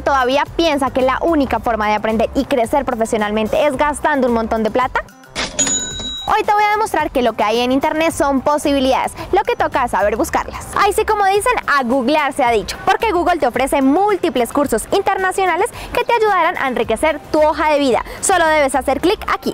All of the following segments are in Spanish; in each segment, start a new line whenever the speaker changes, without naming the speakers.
todavía piensa que la única forma de aprender y crecer profesionalmente es gastando un montón de plata? Hoy te voy a demostrar que lo que hay en internet son posibilidades, lo que toca es saber buscarlas. Ahí sí, como dicen, a googlear se ha dicho, porque Google te ofrece múltiples cursos internacionales que te ayudarán a enriquecer tu hoja de vida. Solo debes hacer clic aquí.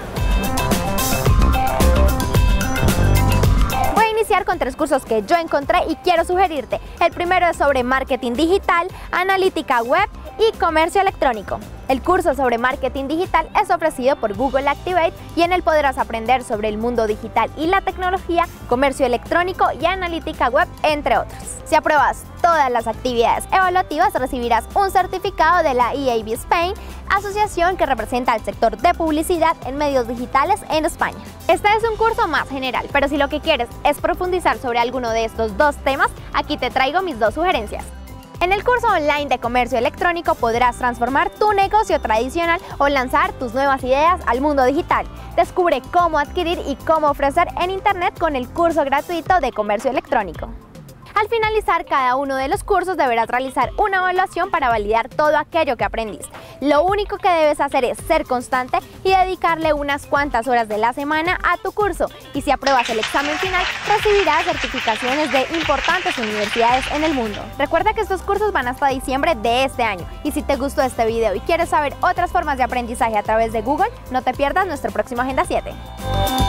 Voy a iniciar con 3 cursos que yo encontré y quiero sugerirte. El primero es sobre marketing digital, analítica web y comercio electrónico. El curso sobre marketing digital es ofrecido por Google Activate y en él podrás aprender sobre el mundo digital y la tecnología, comercio electrónico y analítica web, entre otros. Si apruebas todas las actividades evaluativas, recibirás un certificado de la EAB Spain, asociación que representa al sector de publicidad en medios digitales en España. Este es un curso más general, pero si lo que quieres es profundizar sobre alguno de estos 2 temas, aquí te traigo mis 2 sugerencias. En el curso online de comercio electrónico podrás transformar tu negocio tradicional o lanzar tus nuevas ideas al mundo digital. Descubre cómo adquirir y cómo ofrecer en internet con el curso gratuito de comercio electrónico. Al finalizar cada uno de los cursos deberás realizar una evaluación para validar todo aquello que aprendiste. Lo único que debes hacer es ser constante y dedicarle unas cuantas horas de la semana a tu curso. Y si apruebas el examen final, recibirás certificaciones de importantes universidades en el mundo. Recuerda que estos cursos van hasta diciembre de este año. Y si te gustó este video y quieres saber otras formas de aprendizaje a través de Google, no te pierdas nuestro próximo Agenda 7.